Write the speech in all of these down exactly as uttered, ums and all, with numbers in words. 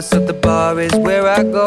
so the bar is where I go.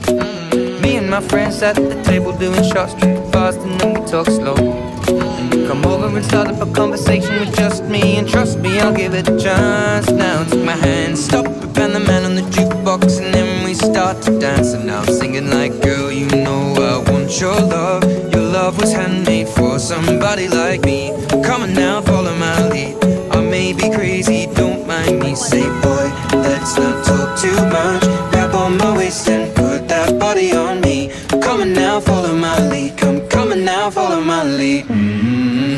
Me and my friends at the table doing shots, tripping fast and then we talk slow. And you come over and start up a conversation with just me, and trust me, I'll give it a chance. Now take my hand, stop it, and the man on the jukebox, and then we start to dance. And now I'm singing like, girl, you know I want your love. Your love was handmade for somebody like me. Come on now, follow my lead. I may be crazy, don't mind me. Say, boy, let's not talk too much. Grab on my waist and put that body on me. Come on now, follow my lead. Come, come on now, follow my lead. Mm-hmm.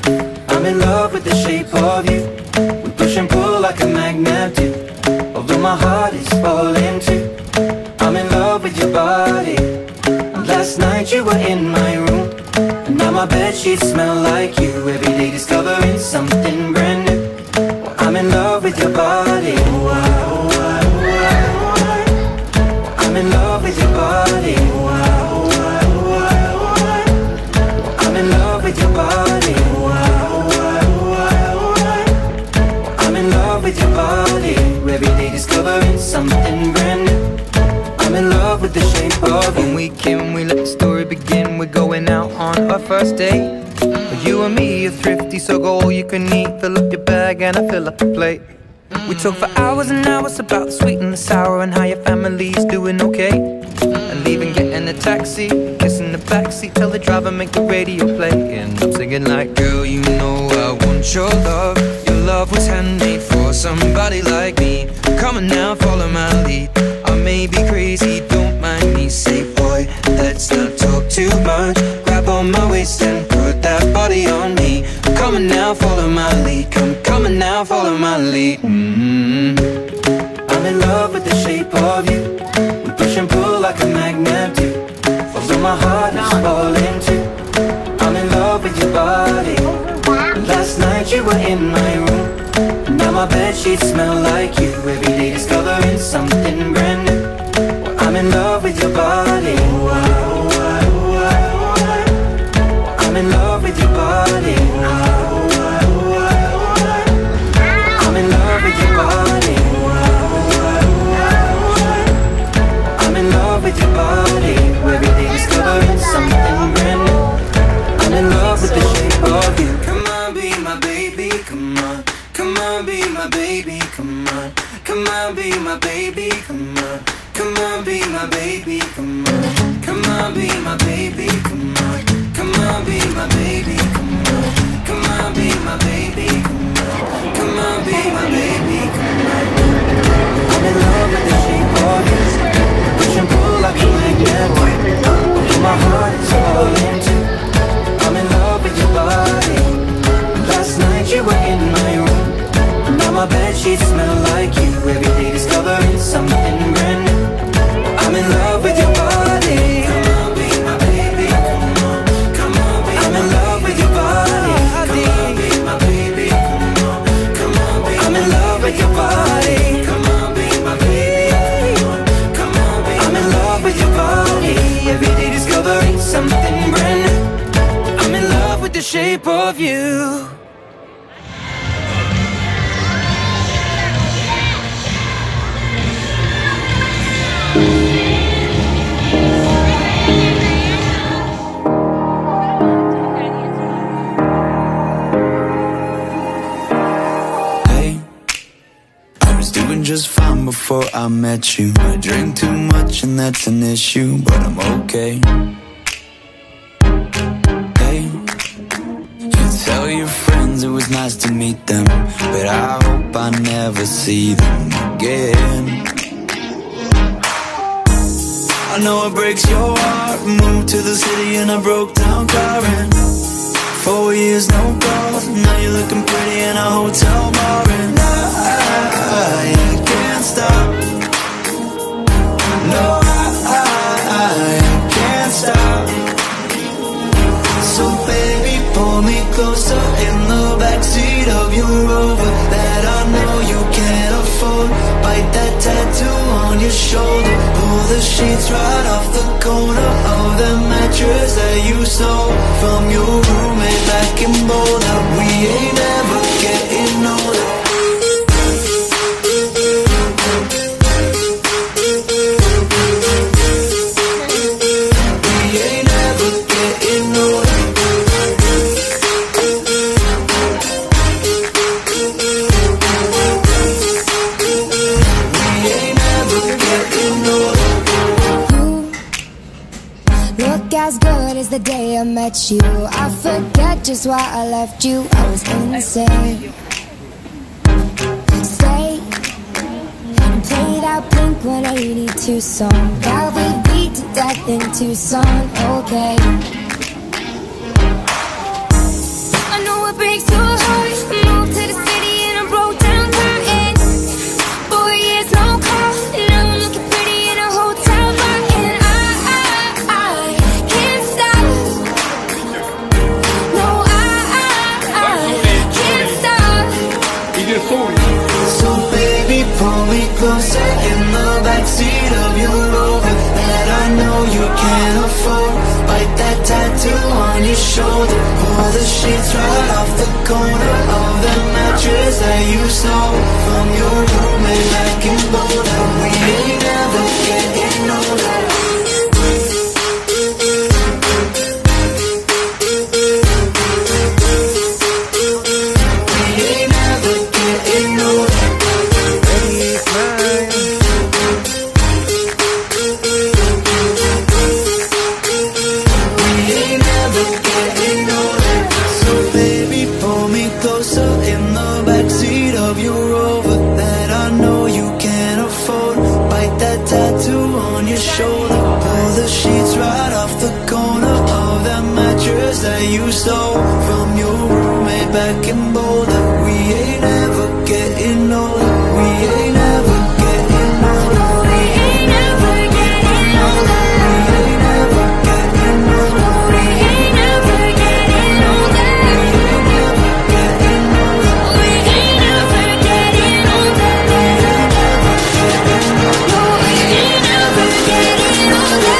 I'm in love with the shape of you. We push and pull like a magnet do. Although my heart is falling too, I'm in love with your body. And last night you were in my room, and now my bedsheets smell like you. Every day discovering something brand new. Well, I'm in love with your body. Oh, I, oh, I, oh, I, oh, I. I'm in love with your body. Oh, I, oh, I, oh, I, oh, I. I'm in love with your body. Oh, I, oh, I, oh, I, oh, I. I'm in love with your body. Every day discovering something brand new. I'm in love with the shape of you. When we came, we let the story begin. We're going out on our first date. But you and me are thrifty, so go all you can eat. Fill up your bag and I fill up the plate. We talk for hours and hours about the sweet and the sour, and how your family's doing okay. And leaving, getting a taxi, kissing the backseat, tell the driver make the radio play. And I'm singing like, girl, you know I want your love. Your love was handmade for somebody like me. Come on now, follow my lead. I may be crazy, don't mind me. Say, boy, let's not talk too much. Grab on my waist and put that body on me. Come on now, follow my lead. Come, come on now, follow my lead. Mm-hmm. I'm in love with the shape of you. We push and pull like a magnet do. Although my heart is falling too, I'm in love with your body. Last night you were in my room, and now my bedsheets smell like you. Every day discovering something brand new. Well, I'm in love with your body. Oh, I, oh, I, oh, I, oh, I. I'm in love with your body. Oh, I, oh, I, oh, I, oh, I. I'm in love with your body. Oh, I, oh, I, oh, I. I'm in love with your body. Every day discovering something brand new. I'm in love with the shape of you. Come on, be my baby, come on. Come on, be my baby, come on. Come on, be my baby, come on. Come on, be my baby, come on. Come on, be my baby, come on. Come on, be my baby, come on. Come on, be my baby, come on. Come on, be my baby, come on. I'm in love with the shape of you. Push and pull like a magnet. My heart is falling too. I'm in love with your body. Last night you were in my room, now my bedsheets smell like you. Every day discovering something brand new. I'm in love with your body. Come on, be my baby, come on. Come on, be I'm in love with your body. Come on, be my baby, come on. Come on, be I'm in love with your body. Come on, be my baby, come on. Come on, be I'm in love with your body. Every day discovering something brand new. I'm in love with the shape of you. Just fine before I met you. I drink too much and that's an issue, but I'm okay. Hey, you tell your friends it was nice to meet them, but I hope I never see them again. I know it breaks your heart. Moved to the city in a broke down car, and four years no calls. Now you're looking pretty in a hotel bar, and I, I can't stop. No, I, I, I can't stop. So baby, pull me closer in the backseat of your Rover that I know you can't afford. Bite that tattoo on your shoulder. Pull the sheets right off the corner of the mattress that you stole from your roommate back in Boulder. We ain't never getting older. as good as the day I met you. I forget just why I left you. I was insane. Stay and play that Blink one eighty-two song that we beat to death in Tucson. Okay, I know it breaks your heart. Moved to the city and I broke down crying. Four years, no call. Now I'm looking pretty in a hotel bar. And I, I, I can't stop. No, I, I, I can't stop. So baby, pull me closer in the backseat of your Rover that I know you can't afford. Bite that tattoo on your shoulder. Pull the sheets right off the corner of the mattress that you stole from your roommate back in Boulder. We ain't never getting older. We ain't never getting older. Shoulder, pull the sheets right off the corner of that mattress that you stole from your roommate back in Boulder. We ain't ever getting older. We ain't ever getting older. We ain't ever getting older. We ain't ever getting older. We ain't ever getting older. We ain't ever getting older. We ain't ever getting older. No, we ain't ever getting older.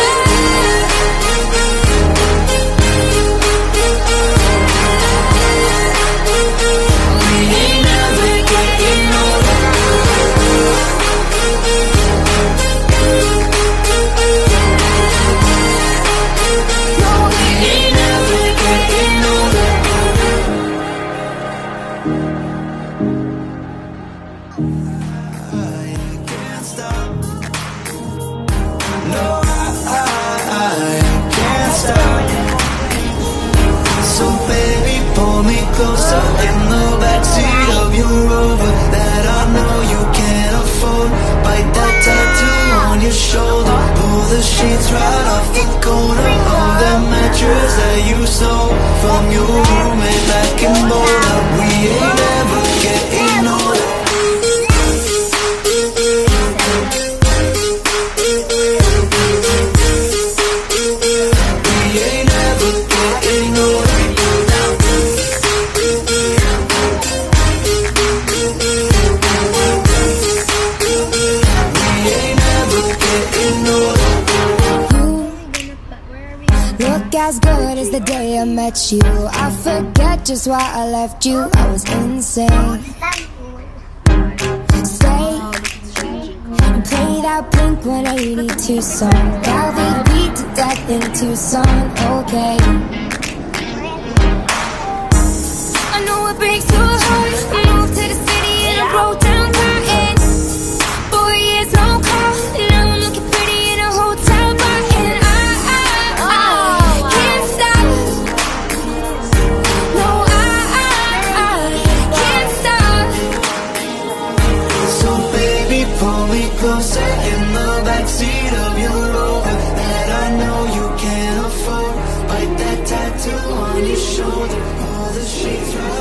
Closer in the backseat of your Rover that I know you can't afford. Bite that tattoo on your shoulder. Pull the sheets right off the corner of that mattress that you stole from your roommate back in Boulder. We ain't ever getting older. We ain't ever getting older. As good as the day I met you. I forget just why I left you. I was insane. Stay and play that Blink one eighty-two song that we beat to death in Tucson. Okay, I know it breaks your heart. Moved to the city and I broke down crying. Four years, no call. Now I'm looking pretty in a hotel bar. And I, I, I can't stop. No, I, I, I can't stop. So baby, pull me closer in the backseat of your Rover that I know you can't afford. Bite that tattoo on your shoulder. Pull the sheets right